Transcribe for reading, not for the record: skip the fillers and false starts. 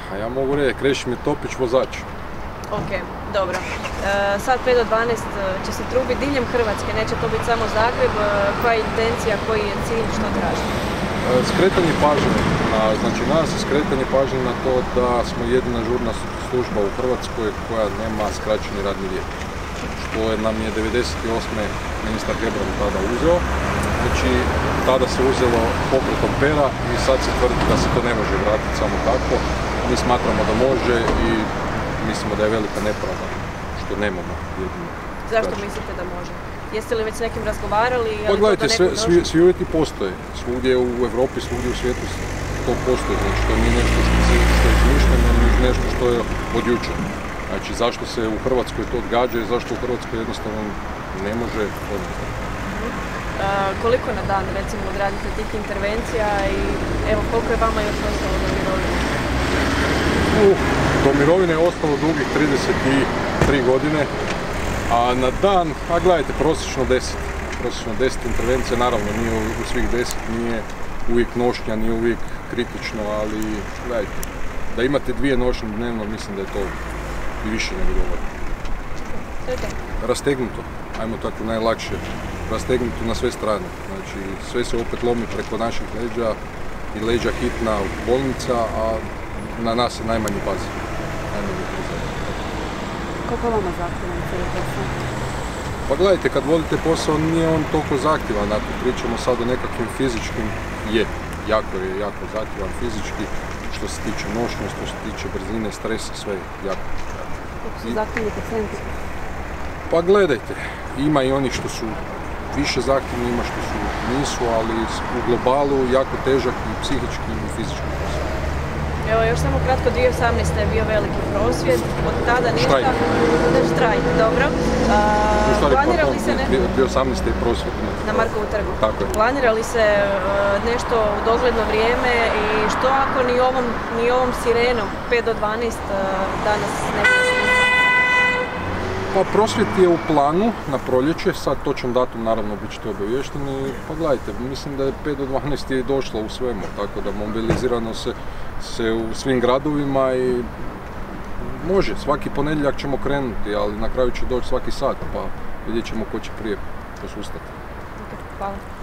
A ja mogu reći, Krešo Topić, vozač. Ok, dobro. Sad 5 do 12 će se trubiti diljem Hrvatske, neće to biti samo Zagreb. Koja je intencija, koji je cilj, što traži? Skretanje pažnje, znači nas je skretanje pažnje na to da smo jedina žurna služba u Hrvatskoj koja nema skraćeni radni vijek. Što nam je 98. ministar Hebrang tada uzeo. Znači, tada se uzelo pokretom pera i sad se tvrdi da se to ne može vratiti samo tako. Mi smatramo da može i mislimo da je velika nepravda što nemamo jedino. Zašto mislite da može? Jeste li već s nekim razgovarali? Pa gledajte, svi uvjeti postoje. Svugdje u Evropi, svugdje u svijetu to postoji. Znači, to nije nešto što je izmišljeno, nije nešto što je od jučer. Znači, zašto se u Hrvatskoj to odgađa i zašto u Hrvatskoj jednostavno ne može odnosno. Koliko na dan, recimo, odradite tih intervencija i evo, koliko je vama još ostalo do mirovine? Do mirovine je ostalo dugih 33 godine, a na dan, a gledajte, prosječno 10. Prosječno 10 intervencija, naravno nije u svih 10, nije uvijek nošnja, nije uvijek kritično, ali gledajte, da imate 2 nošnje dnevno, mislim da je to i više nego dovoljno. To je to? Rastegnuto, ajmo tako najlakše, rastegnuto na sve strane. Znači, sve se opet lomi preko naših leđa i leđa hitna bolnica, a na nas je najmanji pazi. Koliko vama zahtjevan cijeli posao? Pa gledajte, kad vodite posao nije on toliko zahtjevan, ako pričamo sad o nekakvim fizičkim, jako zahtjevan fizički, što se tiče nošnje, što se tiče brzine, stresa, sve je jako. Kako su zahtjevni pacijenti? Pa gledajte, ima i onih što su više zahtjevni, ima što su nisu, ali u globalu jako težak i psihički i fizički posao. Evo, još samo kratko, 2018. je bio veliki prosvjed, od tada ništa... Štrajk, dobro. Planira li se 2018. je prosvjed. Na Markovu trgu. Tako je. Planira li se nešto u dogledno vrijeme i što ako ni ovom sirenom 5 do 12 danas ne bude? Pa prosvjed je u planu na proljeće, sad točan datum naravno bit ćete obavješteni. Pa gledajte, mislim da je 5 do 12 je došlo u svemu, tako da mobilizirano se u svim gradovima i može, svaki ponedjeljak ćemo krenuti, ali na kraju će doći svaki sat, pa vidjet ćemo ko će prije posustati. Hvala.